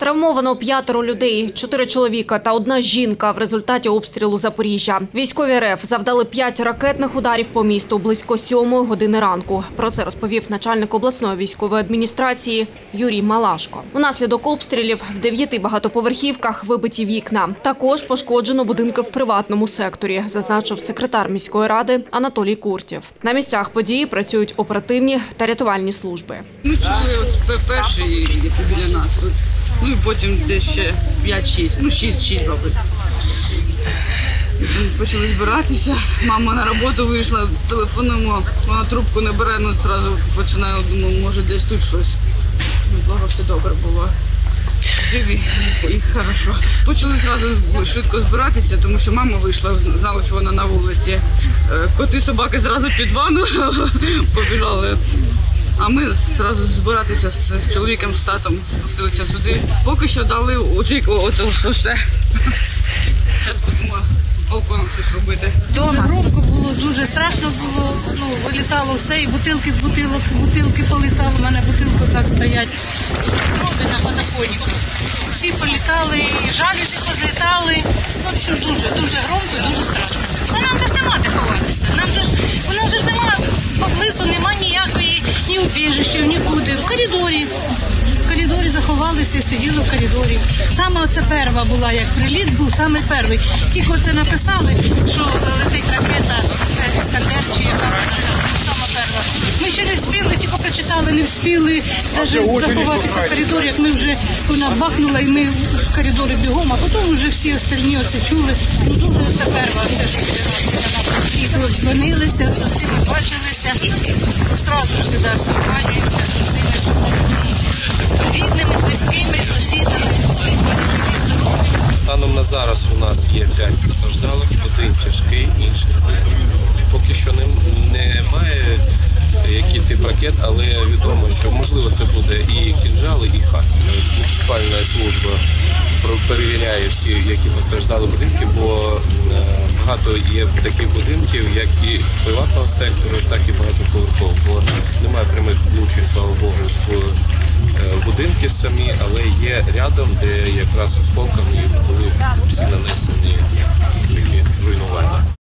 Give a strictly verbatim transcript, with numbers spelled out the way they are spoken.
Травмовано п'ятеро людей, чотири чоловіка та одна жінка в результаті обстрілу Запоріжжя. Військові РФ завдали п'ять ракетних ударів по місту близько сьомої години ранку. Про це розповів начальник обласної військової адміністрації Юрій Малашко. Унаслідок обстрілів в дев'яти багатоповерхівках вибиті вікна. Також пошкоджено будинки в приватному секторі, зазначив секретар міської ради Анатолій Куртєв. На місцях події працюють оперативні та рятувальні служби. Ми чули от перший біля нас тут. Ну і потім десь ще п'ять-шість, ну шість-шість, мабуть. Почали збиратися, мама на роботу вийшла, телефонуємо, вона трубку не бере, ну одразу починаю, думаю, може десь тут щось. Ну, благо все добре було. Живі і хорошо. Почали одразу швидко збиратися, тому що мама вийшла, знала, що вона на вулиці. Коти, собаки одразу під ванну побіжали. А ми одразу збиратися з чоловіком, з татом, спустилися сюди. Поки що дали очікувати все. Зараз будемо балконом щось робити. Дуже громко було, дуже страшно було, ну, вилітало все, і бутилки з бутилок, бутилки політали, у мене бутилки так стоять, труби на подоконнику. Всі політали, і жалюзі позлітали. В общем, дуже, дуже громко, дуже страшно. Це нам же ж нема де ховатися, нам же ж, воно вже ж нема, поблизу нема ніякої, ні убіжища, нікуди. В коридорі. В коридорі заховалися і сиділи в коридорі. Саме оце перша була, як приліт був, саме перший. Тільки оце написали, що летить ракета «Іскандер» чи яка саме перша. Ми ще не встигли, тільки прочитали, не встигли навіть заховатися в коридорі, як ми вже, вона бахнула і ми в коридорі бігом, а потім вже всі остальні оце чули. Ну дуже оце перша, оце ж і дзвонилися, сусіди бачилися, одразу ж сюди созванюються, сусіди, що рідними, близькими, сусідами, всі живі, здорові. Станом на зараз у нас є п'ять постраждалих, один тяжкий, інший легкий. Поки що немає, який тип ракет, але відомо, що можливо це буде і кінжали, і хак. Муніципальна служба перевіряє всі, які постраждали будинки, бо багато є таких будинків, як і приватного сектору, так і багатоповерхового. Бо немає прямих влучень, слава Богу, в будинки самі, але є рядом, де якраз осколками були всі нанесені такі руйнування.